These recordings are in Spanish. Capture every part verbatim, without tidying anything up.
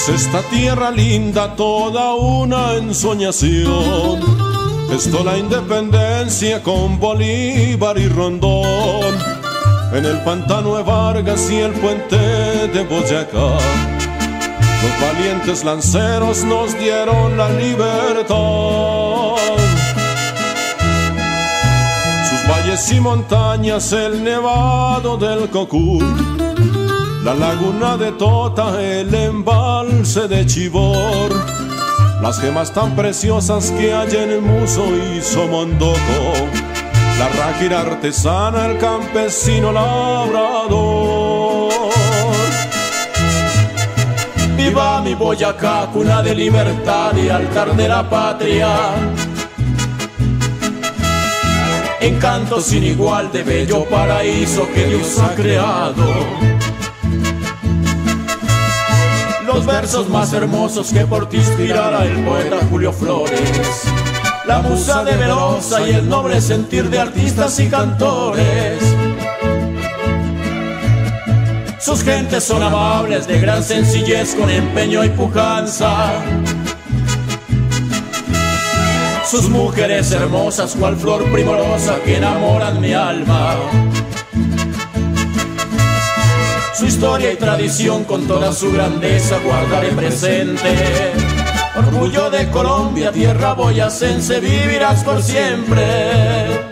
Es esta tierra linda toda una ensoñación. Esto la independencia con Bolívar y Rondón. En el pantano de Vargas y el puente de Boyacá, los valientes lanceros nos dieron la libertad. Sus valles y montañas, el nevado del Cocuy, la laguna de Tota, el embalse de Chivor, las gemas tan preciosas que hay en Muso y Somondoco, la ráquira artesana, el campesino labrador. Viva mi Boyacá, cuna de libertad y altar de la patria, encanto sin igual de bello paraíso que Dios ha creado. Los versos más hermosos que por ti inspirara el poeta Julio Flores, la musa de Velosa y el noble sentir de artistas y cantores. Sus gentes son amables, de gran sencillez, con empeño y pujanza. Sus mujeres hermosas, cual flor primorosa, que enamoran mi alma. Su historia y tradición con toda su grandeza guardaré presente. Orgullo de Colombia, tierra boyacense, vivirás por siempre.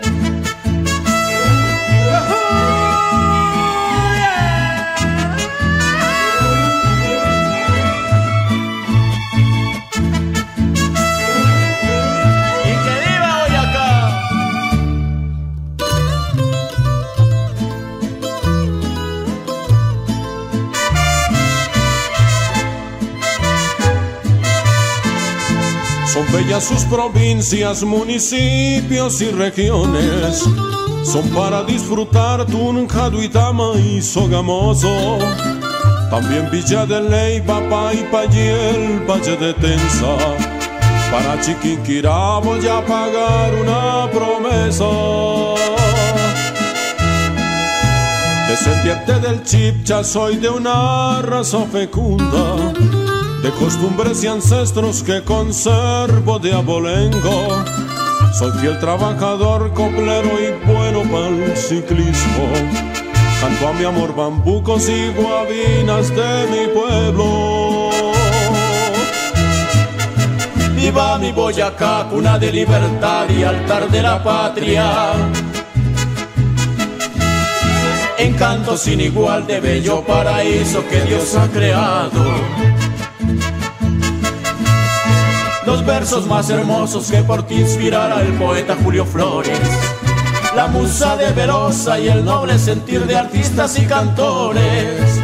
Son bellas sus provincias, municipios y regiones. Son para disfrutar Tunja, Duitama y Sogamoso. También Villa de Leyva, Paipa y el Valle de Tensa. Para Chiquinquirá voy a pagar una promesa. Descendiente del Chipcha, soy de una raza fecunda, de costumbres y ancestros que conservo de abolengo. Soy fiel trabajador, coplero y bueno pa'l ciclismo. Canto a mi amor bambucos y guabinas de mi pueblo. Viva mi Boyacá, cuna de libertad y altar de la patria, encanto sin igual de bello paraíso que Dios ha creado. Los versos más hermosos que por ti inspirara el poeta Julio Flores, la musa de Velosa y el noble sentir de artistas y cantores.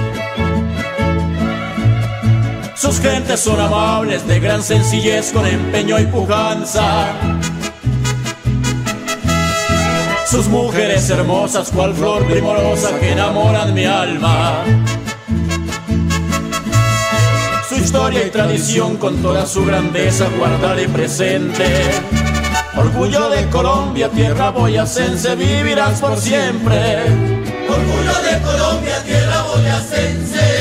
Sus gentes son amables, de gran sencillez, con empeño y pujanza. Sus mujeres hermosas, cual flor primorosa, que enamoran mi alma. Su historia y tradición con toda su grandeza guardaré presente. Orgullo de Colombia, tierra boyacense, vivirás por siempre. Orgullo de Colombia, tierra boyacense.